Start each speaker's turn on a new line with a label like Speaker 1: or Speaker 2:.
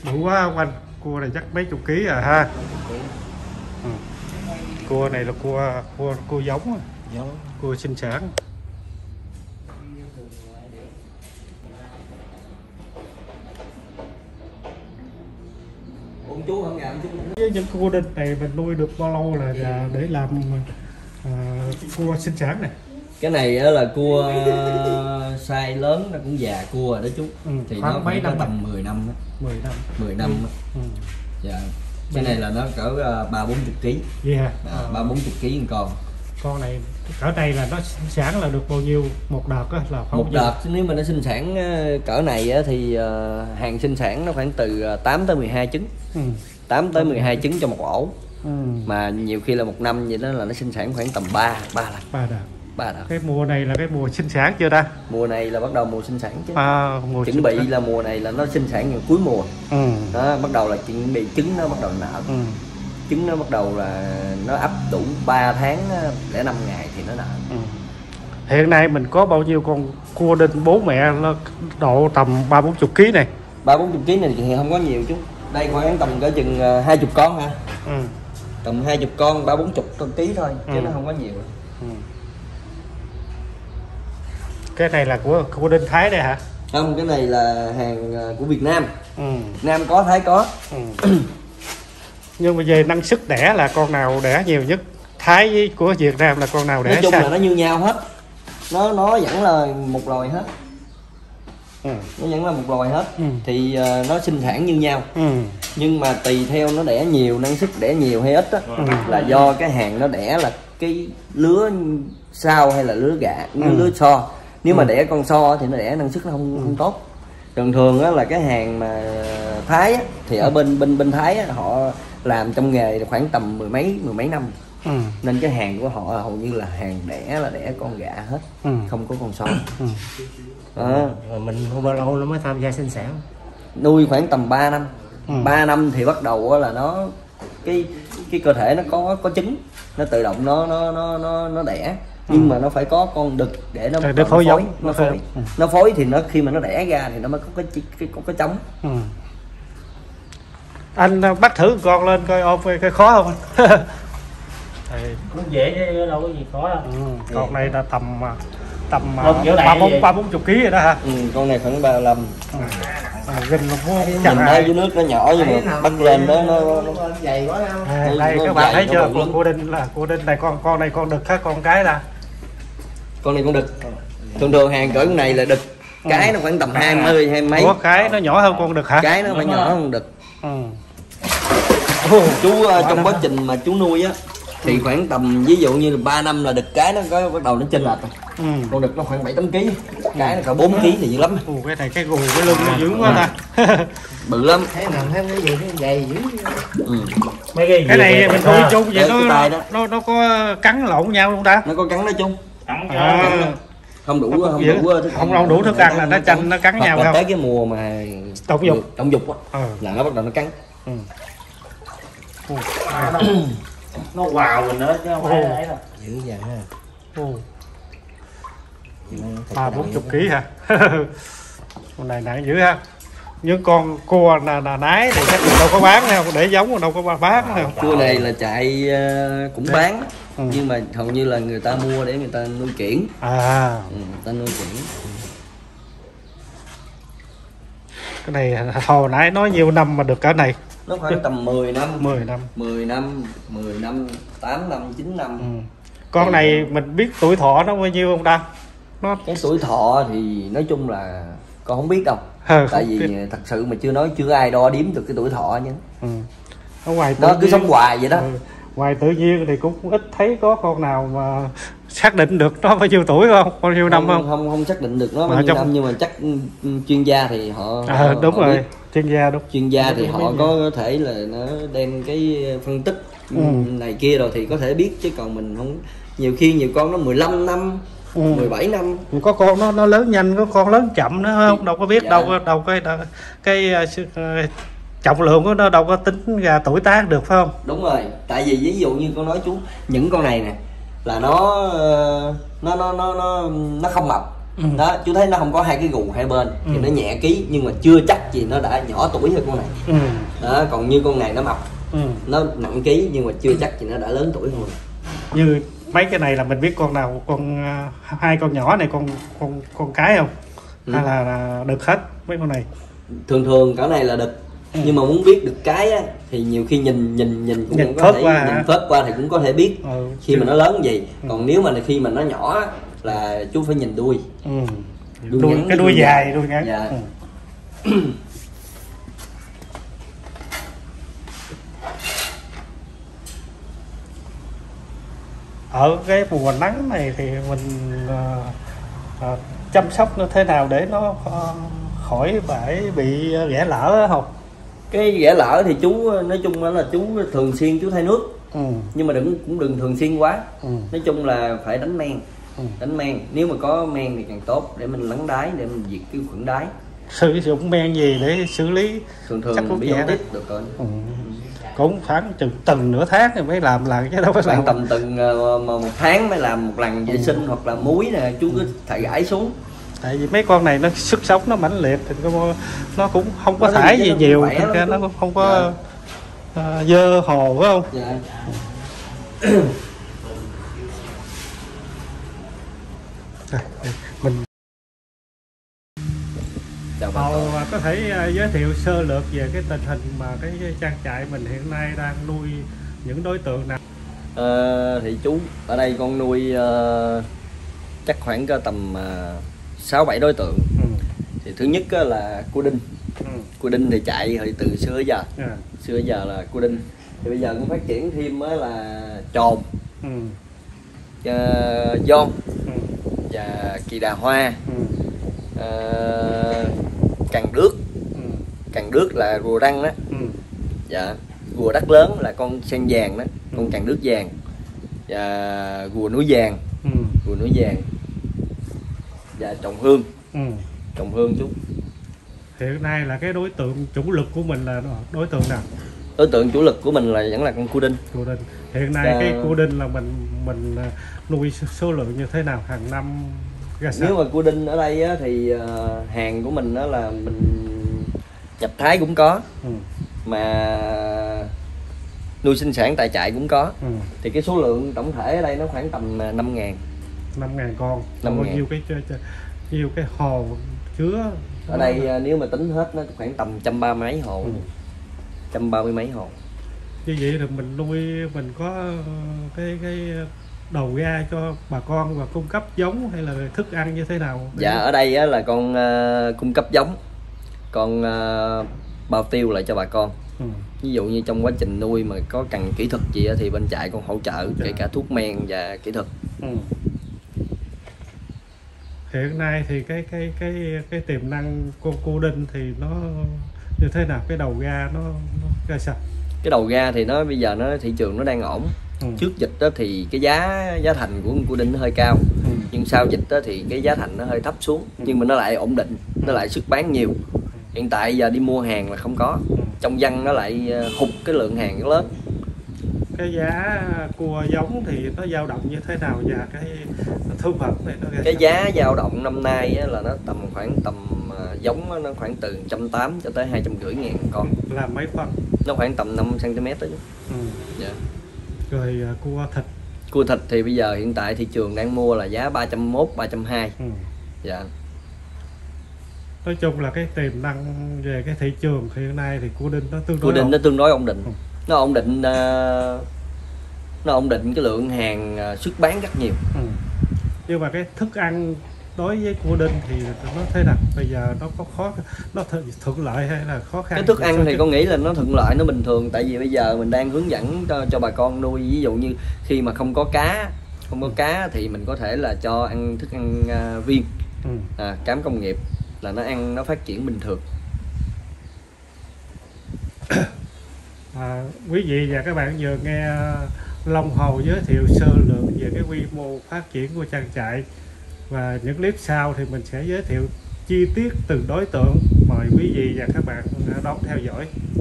Speaker 1: Đủ quá không anh? Cua này chắc mấy chục ký à ha. Ừ. Cua này là cua giống, cua sinh sản.
Speaker 2: Chú không nhận chú.
Speaker 1: Với những cua đinh này mình nuôi được bao lâu là để làm cua sinh sản này?
Speaker 2: Cái này là cua size lớn, nó cũng già cua rồi đó chú. Thì nó mấy năm, tầm 10 năm đó. 10 năm Dạ. Cái này là nó cỡ 30-40 kg.
Speaker 1: Yeah.
Speaker 2: 30-40 kg con.
Speaker 1: Con này cỡ này là nó sinh sản là được bao nhiêu một đợt á, là
Speaker 2: một đợt nếu mà nó sinh sản cỡ này thì hàng sinh sản nó khoảng từ 8 tới 12 trứng. 8 tới 12 trứng cho một ổ. Mà nhiều khi là một năm vậy đó là nó sinh sản khoảng tầm 3 lần. 3 đợt.
Speaker 1: Cái mùa này là cái mùa sinh sản chưa ta?
Speaker 2: Mùa này là bắt đầu mùa sinh sản chứ.
Speaker 1: Mùa
Speaker 2: chuẩn bị là mùa này là nó sinh sản vào cuối mùa. Đó, bắt đầu là chuẩn bị trứng nó bắt đầu nở. Trứng nó bắt đầu là nó ấp đủ 3 tháng để 5 ngày thì nó nở.
Speaker 1: Hiện nay mình có bao nhiêu con cua đinh bố mẹ nó độ tầm 30-40 kg này?
Speaker 2: 30-40 kg này thì không có nhiều chú. Đây khoảng tầm cỡ chừng 20 con ha. Tầm 20 con 30-40 kg thôi chứ nó không có nhiều.
Speaker 1: Cái này là của cua đinh Thái đây hả?
Speaker 2: Không, cái này là hàng của Việt Nam. Việt Nam có, Thái có.
Speaker 1: Nhưng mà về năng suất đẻ là con nào đẻ nhiều nhất? Thái với của Việt Nam là con nào đẻ?
Speaker 2: Nói chung là nó như nhau hết. Nó vẫn là một loài hết. Nó vẫn là một loài hết. Thì nó sinh sản như nhau. Nhưng mà tùy theo nó đẻ nhiều, năng suất đẻ nhiều hay ít á, là do cái hàng nó đẻ là cái lứa sau hay là lứa gà, lứa so. Nếu mà đẻ con so thì nó đẻ năng suất nó không tốt. Thường á là cái hàng mà Thái á, thì ở bên Thái á, họ làm trong nghề khoảng tầm mười mấy năm. Nên cái hàng của họ hầu như là hàng đẻ là đẻ con gà hết, không có con so.
Speaker 3: Rồi mình bao lâu nó mới tham gia sinh sản?
Speaker 2: Nuôi khoảng tầm 3 năm. 3 năm thì bắt đầu là nó cái cơ thể nó có trứng, nó tự động nó đẻ. Nhưng mà nó phải có con đực để nó phối giống. Nó phối thì nó khi mà nó đẻ ra thì nó mới có cái trống.
Speaker 1: Anh bắt thử con lên coi ôm cái khó không anh?
Speaker 3: Nó dễ chứ đâu có gì khó đâu.
Speaker 1: Con này là tầm 30-40 kg rồi đó hả?
Speaker 2: Con này khoảng 35.
Speaker 1: Nhìn
Speaker 2: nhìn thấy dưới nước nó nhỏ nhưng mà bắt lên đó nó
Speaker 3: dày quá đâu.
Speaker 1: Đây các bạn thấy chưa? Cua đinh này con này con đực hết, con cái là
Speaker 2: con này con đực. Thường hàng cỡ này là đực, cái nó khoảng tầm 20 hay mấy.
Speaker 1: Ủa, cái nó nhỏ hơn con đực hả?
Speaker 2: Cái nó phải nhỏ hơn đực. Chú trong quá trình mà chú nuôi á thì khoảng tầm ví dụ như là 3 năm là đực cái nó có bắt đầu nó chênh lệch rồi. Con đực nó khoảng 7-8 kg, cái nó cả 4 kg thì dữ lắm.
Speaker 1: Cái này cái gù cái lưng nó dữ quá ta.
Speaker 2: Bự lắm.
Speaker 3: Thấy nào thấy cái gì nó dày dữ.
Speaker 1: Cái này mình nuôi chung vậy nó có cắn lộn nhau không ta?
Speaker 2: Nó có cắn đó chung. Không đủ
Speaker 1: không đủ thức ăn là nó chanh nó cắn nhau không?
Speaker 2: Tới cái mùa mà trọng dục á là nó bắt đầu nó cắn.
Speaker 3: Nó vào mình nữa chứ không phải đấy đâu.
Speaker 2: Dữ vậy ha.
Speaker 1: 30-40 kg hả? Con này nặng dữ ha. Những con cua là nái thì chắc đâu có bán đâu, để giống đâu có bán đâu.
Speaker 2: Cua này là chạy cũng bán. Nhưng mà hầu như là người ta mua để người ta nuôi kiểng. Người ta nuôi kiểng.
Speaker 1: Cái này hồi nãy nói nhiều năm mà được cái này.
Speaker 2: Nó khoảng tầm 10 năm.
Speaker 1: 10
Speaker 2: năm, 8 năm, 9 năm.
Speaker 1: Con này mình biết tuổi thọ nó bao nhiêu không ta?
Speaker 2: Cái tuổi thọ thì nói chung là con không biết đâu. Tại vì thật sự mà chưa ai đo đếm được cái tuổi thọ nhé. Nó cứ sống hoài vậy đó.
Speaker 1: Ngoài tự nhiên thì cũng ít thấy có con nào mà xác định được nó bao nhiêu tuổi không? Bao nhiêu năm không?
Speaker 2: Không xác định được nó bao nhiêu năm, nhưng mà chắc chuyên gia thì họ
Speaker 1: đúng
Speaker 2: họ
Speaker 1: rồi,
Speaker 2: biết.
Speaker 1: chuyên gia
Speaker 2: thì họ có thể là nó đem cái phân tích này kia rồi thì có thể biết, chứ còn mình không. Nhiều khi nhiều con nó 15 năm 17 năm.
Speaker 1: Có con nó lớn nhanh, có con lớn chậm nữa không? Đâu có biết. Đâu cái trọng lượng của nó đâu có tính ra tuổi tác được phải không?
Speaker 2: Đúng rồi, tại vì ví dụ như con nói chú, những con này nè là nó không mập Đó, chú thấy nó không có hai cái gù hai bên thì nó nhẹ ký, nhưng mà chưa chắc gì nó đã nhỏ tuổi hơn con này. Đó, còn như con này nó mập, nó nặng ký nhưng mà chưa chắc gì nó đã lớn tuổi hơn.
Speaker 1: Như mấy cái này là mình biết con nào, hai con nhỏ này con cái không? Hay là đực hết mấy con này?
Speaker 2: Thường cỡ này là đực. Nhưng mà muốn biết được cái á, thì nhiều khi nhìn cũng có thể nhìn phớt qua thì cũng có thể biết khi mà nó lớn gì. Còn nếu mà khi mà nó nhỏ là chú phải nhìn đuôi.
Speaker 1: Đuôi dài, đuôi ngắn.
Speaker 2: Dạ.
Speaker 1: Ở cái mùa nắng này thì mình chăm sóc nó thế nào để nó khỏi phải bị ghẻ lở không?
Speaker 2: Cái ghẻ lở thì chú nói chung là chú thường xuyên chú thay nước, nhưng mà cũng đừng thường xuyên quá. Nói chung là phải đánh men, đánh men, nếu mà có men thì càng tốt để mình lắng đáy, để mình diệt cái khuẩn đáy. Sử
Speaker 1: dụng men gì để xử lý?
Speaker 2: Thường bị tiếp được rồi.
Speaker 1: Cũng khoảng từng nửa tháng thì mới làm lại, chứ đâu có làm
Speaker 2: tầm từng một tháng mới làm một lần vệ sinh, hoặc là muối nè chú cứ thải gãi xuống.
Speaker 1: Tại vì mấy con này nó sức sống nó mãnh liệt thì nó cũng không có thải gì nhiều, thật ra nó cũng không có dơ hồ, phải không?
Speaker 2: Dạ.
Speaker 1: Mình và có thể giới thiệu sơ lược về cái tình hình mà cái trang trại mình hiện nay đang nuôi những đối tượng nào?
Speaker 2: Thì chú ở đây con nuôi chắc khoảng tầm 6-7 đối tượng. Thì thứ nhất là cua đinh. Cua đinh thì chạy hồi từ xưa giờ. Xưa giờ là cua đinh. Thì bây giờ cũng phát triển thêm là trồn, giòn và kỳ đà hoa, càng đước. Càng đước là rùa răng đó. Dạ. Rùa đất lớn là con sen vàng đó, con càng đước vàng. Và rùa núi vàng. Rùa núi vàng. Và trồng hương. Trồng hương chú.
Speaker 1: Hiện nay là cái đối tượng chủ lực của mình là đối tượng nào?
Speaker 2: Đối tượng chủ lực của mình là vẫn là con cua đinh.
Speaker 1: Cua đinh. Hiện nay cái cua đinh là mình nuôi số lượng như thế nào hàng năm ra sao?
Speaker 2: Nếu mà cua đinh ở đây á, thì hàng của mình đó là mình nhập Thái cũng có, mà nuôi sinh sản tại trại cũng có. Thì cái số lượng tổng thể ở đây nó khoảng tầm 5.000.
Speaker 1: 5.000 con.
Speaker 2: 5.000.
Speaker 1: Nhiêu cái hồ chứa
Speaker 2: ở đây nếu mà tính hết nó khoảng tầm 130 mấy hồ. 130 mấy hồ.
Speaker 1: Như vậy thì mình nuôi mình có cái đầu ra cho bà con và cung cấp giống hay là thức ăn như thế nào?
Speaker 2: Dạ ở đây á, là con cung cấp giống, con bao tiêu lại cho bà con. Ví dụ như trong quá trình nuôi mà có cần kỹ thuật gì thì bên trại con hỗ trợ, kể cả thuốc men và kỹ thuật.
Speaker 1: Hiện nay thì cái tiềm năng con cua đinh thì nó như thế nào, cái đầu ra nó ra sao?
Speaker 2: Cái đầu ra thì nó bây giờ nó thị trường nó đang ổn. Trước dịch đó thì cái giá thành của con cua đinh nó hơi cao, nhưng sau dịch đó thì cái giá thành nó hơi thấp xuống, nhưng mà nó lại ổn định, nó lại sức bán nhiều. Hiện tại giờ đi mua hàng là không có, trong dân nó lại hụt cái lượng hàng rất lớn.
Speaker 1: Cái giá cua giống thì nó dao động như thế nào, và cái thương phẩm này nó
Speaker 2: cái giá dao động năm nay là nó khoảng giống nó khoảng từ 180 cho tới 250 ngàn con.
Speaker 1: Là mấy phân? Nó
Speaker 2: khoảng tầm 5 cm đó chứ. Dạ.
Speaker 1: Rồi cua thịt?
Speaker 2: Cua thịt thì bây giờ hiện tại thị trường đang mua là giá 301, 320. Dạ.
Speaker 1: Nói chung là cái tiềm năng về cái thị trường hiện nay thì cua đinh nó
Speaker 2: tương đối ổn định. Nó ổn định cái lượng hàng xuất bán rất nhiều.
Speaker 1: Nhưng mà cái thức ăn đối với cua đinh thì nó thế nào? Bây giờ nó có nó thuận lợi hay là khó khăn?
Speaker 2: Cái thức ăn thì con nghĩ là nó thuận lợi, nó bình thường. Tại vì bây giờ mình đang hướng dẫn cho bà con nuôi. Ví dụ như khi mà không có cá thì mình có thể là cho ăn thức ăn viên, cám công nghiệp, là nó ăn nó phát triển bình thường.
Speaker 1: Quý vị và các bạn vừa nghe Long Hầu giới thiệu sơ lược về cái quy mô phát triển của trang trại, và những clip sau thì mình sẽ giới thiệu chi tiết từng đối tượng. Mời quý vị và các bạn đón theo dõi.